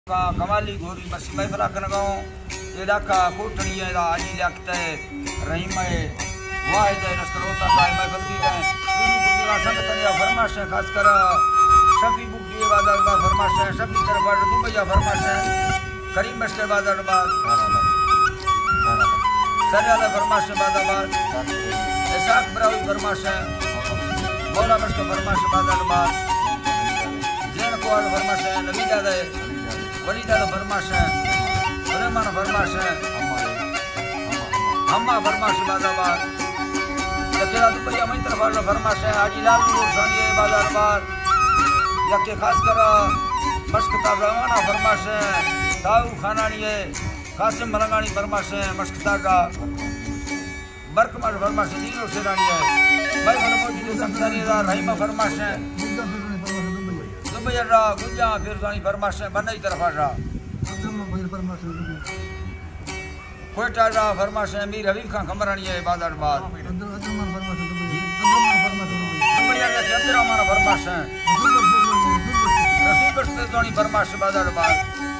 कमाली घोरी मसी में फलाकन गाँव ये डाका कोटनी है आजी जागता है रहीम है वाहिद है नस्करोता का मैं बल्कि गए दूसरी का संगठन या फरमाश है खासकर शफी बुक दिए बाजार का फरमाश है शफी तरफ दुबईया फरमाश है करीम मस्के बाजार बाद सरयाला फरमाश है बादाबाद इसाक ब्राउल फरमाश है मौला मस्के फरमाश बाजार बाद जैन कोड फरमाश है नबी दादा वली दादा फरमाश है सुलेमान फरमाश है अम्मा फरमाश बादाबाद यकेला दुबईया मई तरफ फरमाश है हाजी लाल सानी बाजारबाद यके खासकर मस्कता रवाना फरमाश है दाऊ खानानी है कासिम मलंगानी फरमाश है मस्कता का बरकमर फरमाश है दीनो सेरानी है भाई मनमोजी के संसारीदार रहीमा फरमाश है दुबईया गुंजा फिरजानी फरमाश है बनई तरफ आजा कोयटा जा फरमाश है मीर हबीब खान खमरानी है बाजारबाद दुबईया के चंद्रमाना फरमाश है रसूल बस्तानी फरमाश बाजारबाद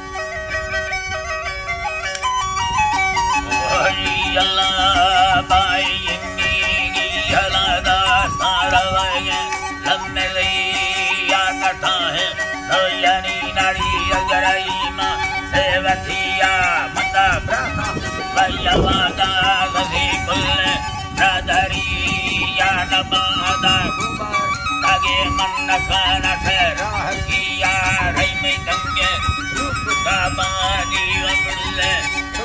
अल्लाह बाई इंगी हलादा सारवाए लम्मे या कथा है तो यानी नारी अजराइमा सेवतिया मता ब्रहा भैया वादा गजी कुल ब्रदरी या नबादा आगे मन खाना से राह किया रही में दंगे रूप का बानी वमले तो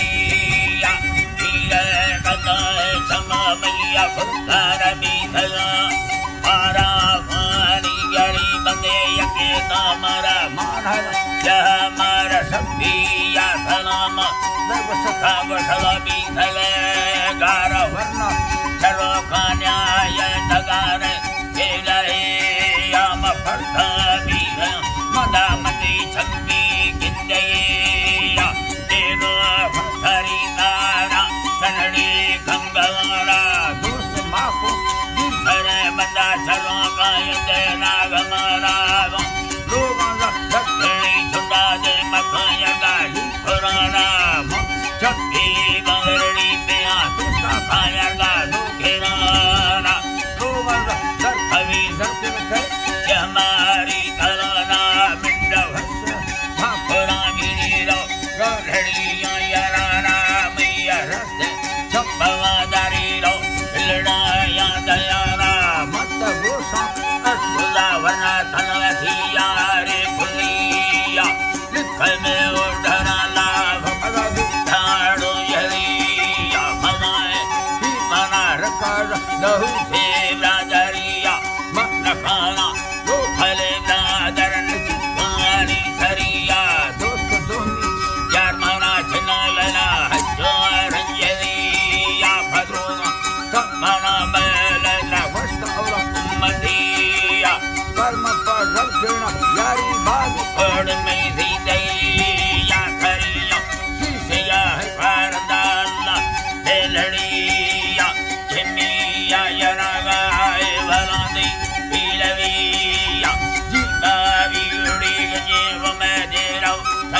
करिया धीरे कदा क्षमा मैया फुकार भी थला मारा मानी गरी बंदे यके तामरा मारा जह मारा सबिया सलाम दर्व सखा वसला भी थले गारा वरना चलो खान्या ये तगारे केलरे याम फरता भी मदा मती छंगी गिंदे या तेरो फरी तारा सनड़ी गंगवारा दोस्त माफो दिलरे बंदा चलो कायदे नागमारा लोगों का दक्षिणी छुड़ा दे मखाया गाली पुराना चक्की बंगरड़ी पे आसुका खाया गालो घेराना लोगों का दर्खवी दर्द में ये हमारी तलाना मिंडा भस्म भापुरा गिरीरो गढ़ड़ियाँ याराना मैया रस्ते चंपवादारी रो लड़ाया दयाना मत गोसा असुला वरना धनवतिया रे पुलिया लिखल में उड़ना लाभ मदा दुखाड़ो यलिया मनाए ही मना रकार नहु से ब्रादरिया मन खाना दो फले ब्रादरन चिंगारी सरिया दोस्त दोनी यार मना छिना लला हजो रंजलिया भद्रोना सब मना मेलला वस्त और उम्मतिया कर्म पर रखना यारी बाग पड़ में सीधे या करिया सीसिया है परदाला बेलड़िया चिमिया यरागाए वलांदी पीलविया जीता बीड़ी गजेव में देरो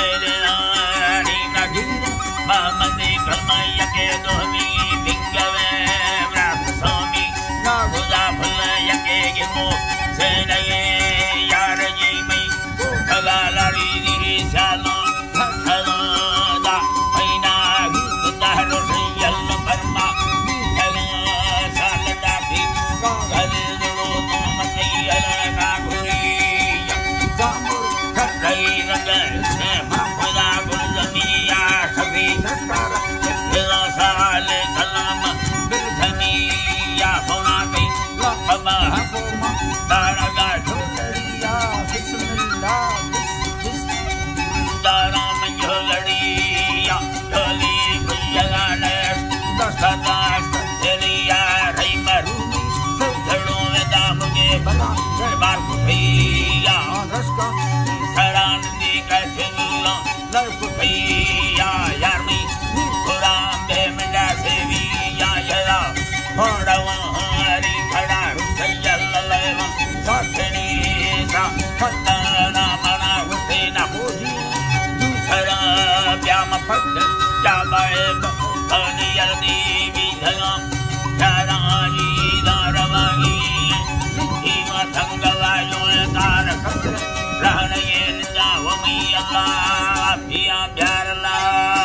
थैलानी नगीर मामदी कलमैया के दोहमी बिंगवे व्रत स्वामी नागुजा फुलैया के गिमो सेनये यार जी मई भला लड़ी दी साला भला पैना गुदा रोटियल बर्मा बिहला साल दाखी गल दो मतियल ना घुरिया जामुर खरई रंग से माफला गुलजमिया सभी नस्तार चिल्ला साल कलाम बिलधमिया होना कई लखबा हकुमा दारगा झोलड़िया बिस्मिल्लाह दारा में झोलड़िया झोली भैया ने दस्ता चलिया रही मरूनी सजड़ों में दाम के बना बार को भैया रस्का सरानंदी का सिंगला लड़को भैया यार में कुरान दे मिला से भी या यला होड़वा हरी खड़ा रुपया ललेवा साथनी सा खतना मना Hussain होजी Yama Park, Java, Yardi, Vidam, Yaraji, Daravagi, Eva Tangava, Tara, Rahana, Yawami, Allah, Pia, Yarala.